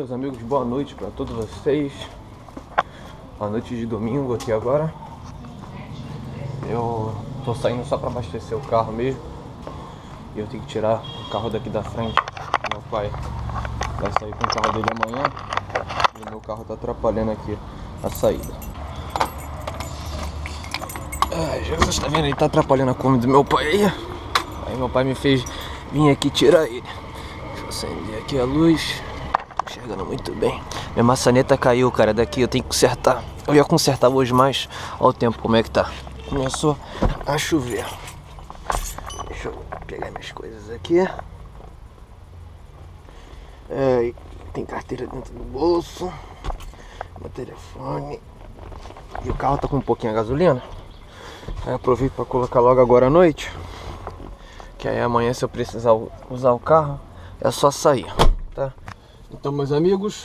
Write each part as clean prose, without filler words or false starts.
meus amigos, boa noite para todos vocês. A noite de domingo aqui agora. Eu tô saindo só para abastecer o carro mesmo. E eu tenho que tirar o carro daqui da frente. Meu pai vai sair com o carro dele amanhã e o meu carro tá atrapalhando aqui a saída. Ai, Jesus, tá vendo? Ele tá atrapalhando a come do meu pai aí. Aí meu pai me fez vir aqui tirar ele. Deixa eu acender aqui a luz. Tô enxergando muito bem. Minha maçaneta caiu, cara, daqui eu tenho que consertar. Eu ia consertar hoje, mas olha o tempo como é que tá. Começou a chover. Deixa eu pegar minhas coisas aqui. Tem carteira dentro do bolso. Meu telefone. E o carro tá com um pouquinho a gasolina. Aí aproveito para colocar logo agora à noite. Que aí amanhã, se eu precisar usar o carro, é só sair, tá? Então, meus amigos,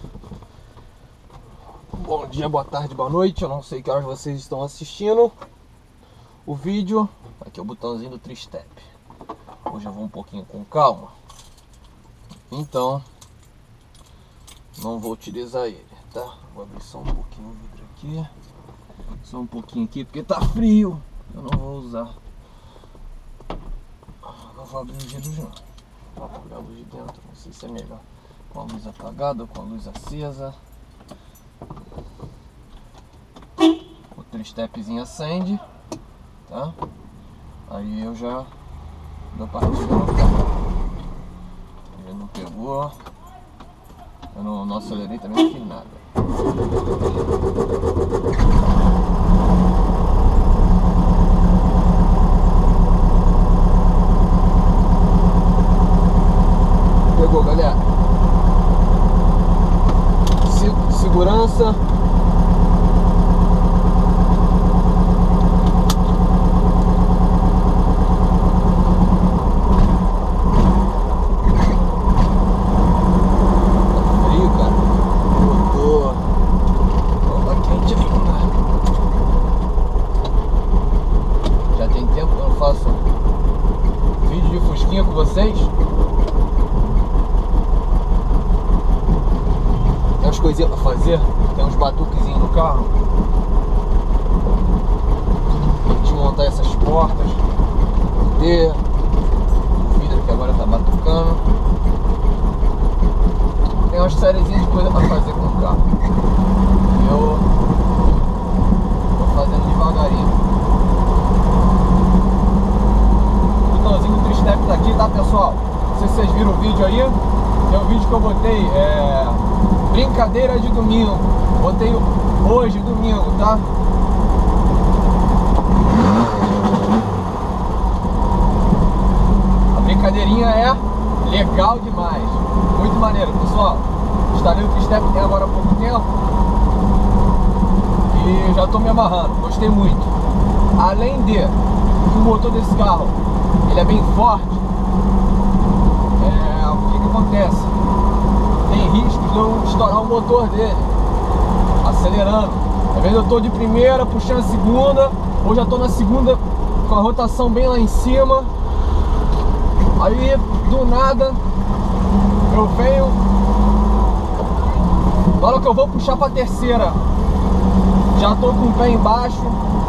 bom dia, boa tarde, boa noite. Eu não sei que horas vocês estão assistindo o vídeo. Aqui é o botãozinho do Tristep. Hoje eu vou um pouquinho com calma, então não vou utilizar ele, tá? Vou abrir só um pouquinho o vidro aqui. Só um pouquinho aqui porque tá frio. Eu não vou usar. Não vou abrir os vidros não. Vou apagar a luz de dentro. Não sei se é melhor com a luz apagada ou com a luz acesa. O tristepzinho acende, tá? Aí eu já dou partida no carro. Ele não pegou. Eu não acelerei também, não fiz nada. Pegou, galera. Segurança. Com vocês, tem umas coisinhas pra fazer, tem uns batuquezinhos no carro. Tem que desmontar essas portas, o vidro que agora tá batucando. Tem umas sériezinhas de coisa pra fazer com o carro. Eu tô fazendo devagarinho. O Tristep tá aqui, tá, pessoal? Não sei se vocês viram o vídeo aí. Tem um vídeo que eu botei, brincadeira de domingo. Botei hoje, domingo, tá? A brincadeirinha é legal demais. Muito maneiro, pessoal. Instalei o Tristep tem agora há pouco tempo e já tô me amarrando. Gostei muito. Além de que o motor desse carro ele é bem forte, o que acontece? Tem risco de eu estourar o motor dele acelerando. Às vezes eu tô de primeira puxando a segunda, ou já tô na segunda com a rotação bem lá em cima. Aí do nada eu venho, na hora que eu vou puxar pra terceira, já tô com o pé embaixo,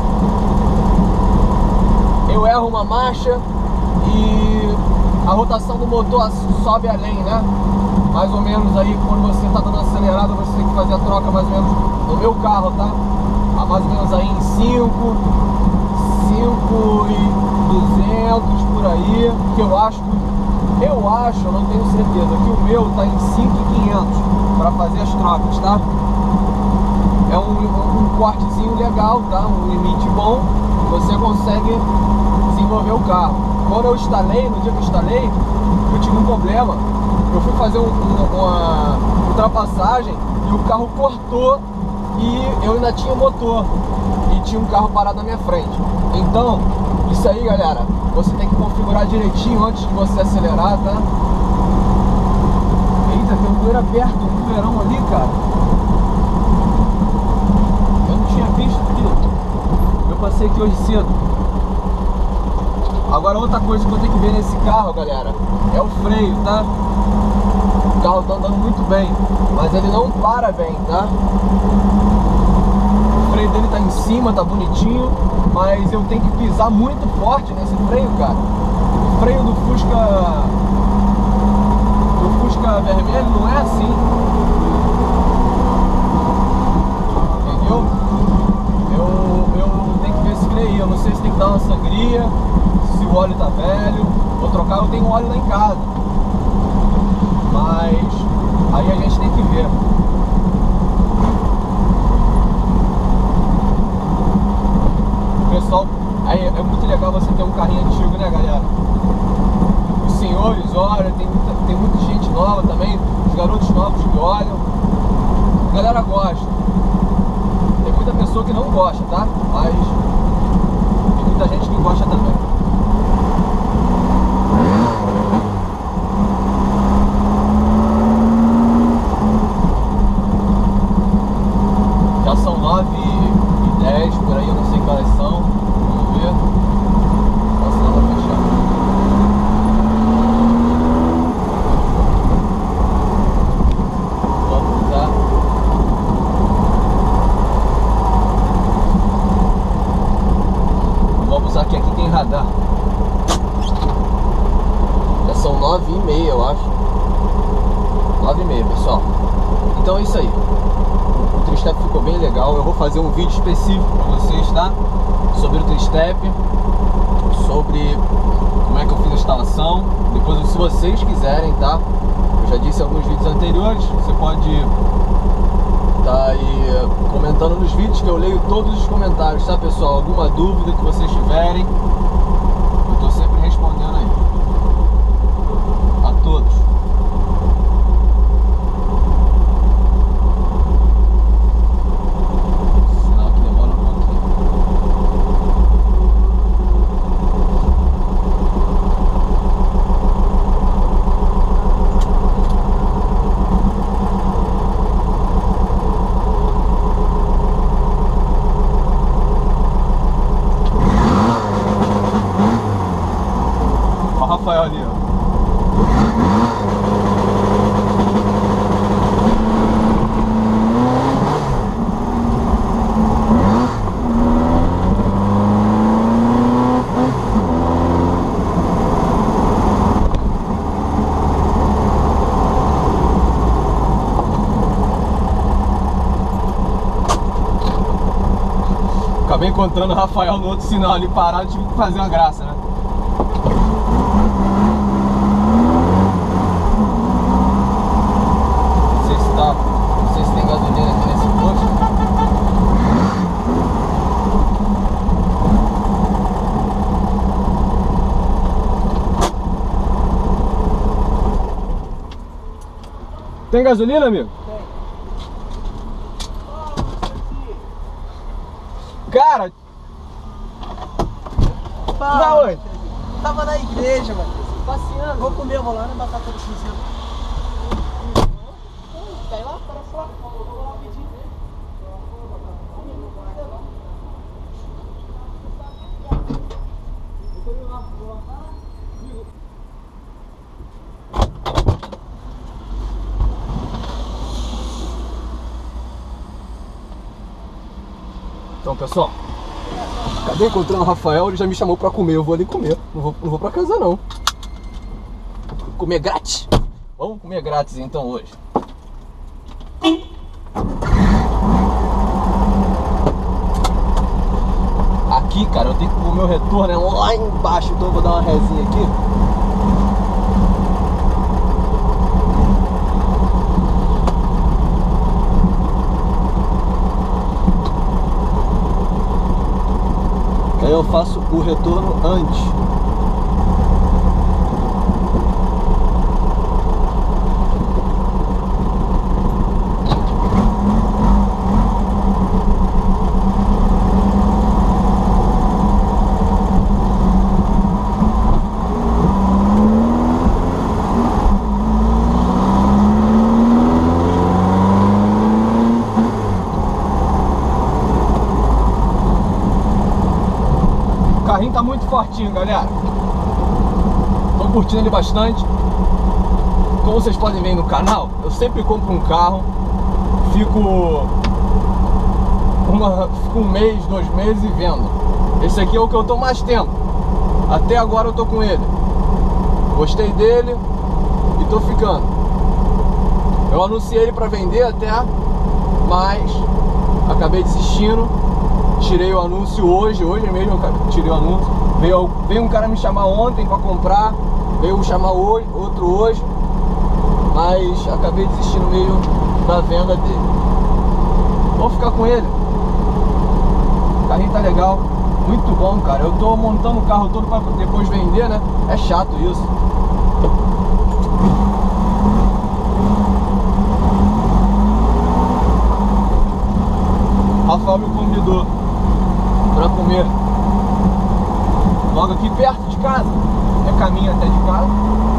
eu erro uma marcha e a rotação do motor sobe além, né? Mais ou menos aí, quando você tá dando acelerada, você tem que fazer a troca mais ou menos no meu carro, tá? Mais ou menos aí em 5.200 por aí, que eu acho, eu não tenho certeza, que o meu tá em 5.500 para fazer as trocas, tá? É um cortezinho legal, tá? Um limite bom, você consegue desenvolver o carro. Quando eu instalei, no dia que eu instalei, eu tive um problema. Eu fui fazer uma ultrapassagem e o carro cortou e eu ainda tinha o motor e tinha um carro parado na minha frente. Então, isso aí, galera, você tem que configurar direitinho antes de você acelerar, tá? Eita, tem um bueiro aberto, um bueirão ali, cara. Eu não tinha visto aqui. Eu passei aqui hoje cedo. Agora outra coisa que eu vou ter que ver nesse carro, galera, é o freio, tá? O carro carro tá andando muito bem, mas ele não para bem, tá? O freio dele tá em cima, tá bonitinho, mas eu tenho que pisar muito forte nesse freio, cara. O freio do Fusca vermelho não é assim, entendeu? Eu tenho que ver esse freio aí. Eu não sei se tem que dar uma sangria, se o óleo tá velho. Vou trocar, eu tenho óleo lá em casa, mas aí a gente tem que ver. Pessoal, aí é muito legal você ter um carrinho antigo, né, galera? Os senhores olham, tem muita gente nova também, os garotos novos que olham. A galera gosta. Tem muita pessoa que não gosta, tá? Mas tem muita gente que gosta também. Já são 9h10 por aí, eu não sei que horas são. Vamos ver. Nossa, não vai fechar. Vamos lá. Vamos usar aqui tem radar. Já são 9h30, eu acho. 9h30, pessoal. Então é isso aí. O Tri-Step ficou bem legal. Eu vou fazer um vídeo específico para vocês, tá? Sobre o Tri-Step, sobre como é que eu fiz a instalação. Depois, se vocês quiserem, tá? Eu já disse em alguns vídeos anteriores, você pode estar aí comentando nos vídeos, que eu leio todos os comentários, tá, pessoal? Alguma dúvida que vocês tiverem, eu tô sempre respondendo aí a todos. Rafael ali, ó. Acabei encontrando o Rafael no outro sinal ali parado, tive que fazer uma graça, né? Não sei se tem gasolina aqui nesse posto. Tem gasolina, amigo? Tem. Cara! Tá onde? Tava na igreja, mano. Passeando. Vou comer, vou lá na batata do Cruzeiro. Vai lá, para só. Vou lá pedir. Então, pessoal, acabei encontrando o Rafael, ele já me chamou pra comer. Eu vou ali comer, não vou pra casa não. Vou comer grátis. Vamos comer grátis então hoje. Aqui, cara, eu tenho que o meu retorno é lá embaixo, então eu vou dar uma resinha aqui. Aí eu faço o retorno antes. O carrinho tá muito fortinho, galera. Tô curtindo ele bastante. como vocês podem ver no canal, eu sempre compro um carro, fico um mês, 2 meses e vendo. Esse aqui é o que eu tô mais tempo. Até agora eu tô com ele. Gostei dele e tô ficando. Eu anunciei ele pra vender até, mas acabei desistindo. Tirei o anúncio hoje mesmo eu tirei o anúncio. Veio um cara me chamar ontem pra comprar, veio chamar hoje, outro hoje, mas acabei desistindo mesmo da venda dele. Vou ficar com ele. O carrinho tá legal, muito bom, cara. Eu tô montando o carro todo pra depois vender, né? É chato isso. Rafael me convidou pra comer logo aqui perto de casa. É caminho até de casa.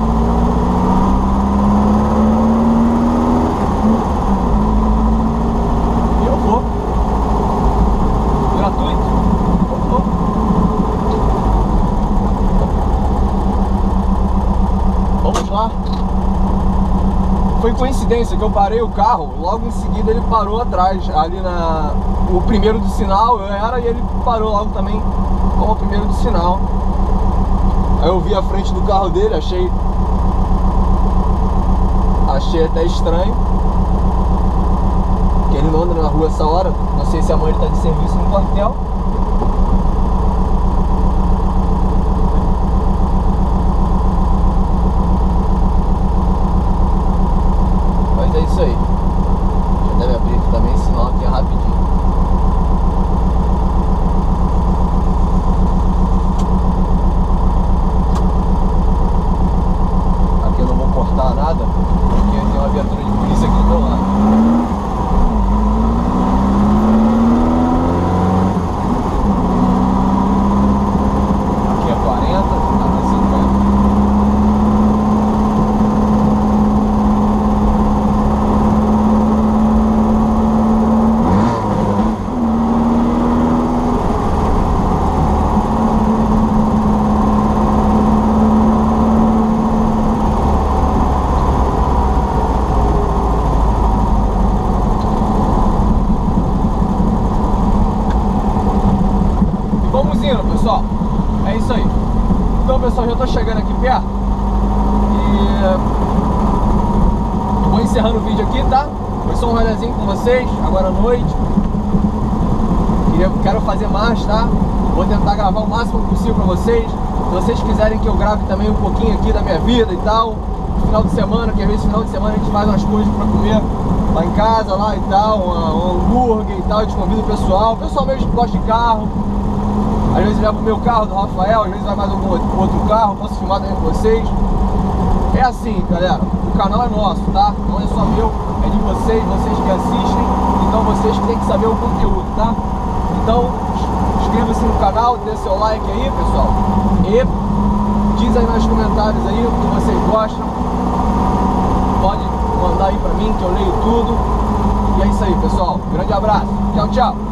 E eu vou. Gratuito. Eu vou. Vamos lá. Foi coincidência que eu parei o carro, logo em seguida ele parou atrás, ali o primeiro do sinal eu era, e ele parou logo também como o primeiro do sinal. Aí eu vi a frente do carro dele, achei até estranho, que ele não anda na rua essa hora, não sei se amanhã ele tá de serviço no quartel. Mas é isso aí. Já deve abrir aqui também, senão aqui é rapidinho. Aqui eu não vou cortar nada, porque tem uma viatura de polícia aqui do meu lado. Aqui é 40, tá na 50. Pessoal, é isso aí. Então, pessoal, já tô chegando aqui perto e vou encerrando o vídeo aqui, tá? Foi só um rolezinho com vocês, agora à noite. Quero fazer mais, tá? Vou tentar gravar o máximo possível pra vocês. Se vocês quiserem que eu grave também um pouquinho aqui da minha vida e tal, no final de semana, que às vezes no final de semana a gente faz umas coisas pra comer lá em casa, lá e tal, um hambúrguer e tal, eu te convido o pessoal mesmo que gosta de carro. Às vezes leva o meu carro do Rafael, às vezes vai mais algum outro carro, posso filmar também com vocês. É assim, galera, o canal é nosso, tá? Não é só meu, é de vocês que assistem, então vocês que tem que saber o conteúdo, tá? Então, inscreva-se no canal, dê seu like aí, pessoal. E diz aí nos comentários aí o que vocês gostam. Pode mandar aí pra mim, que eu leio tudo. E é isso aí, pessoal. Grande abraço. Tchau, tchau.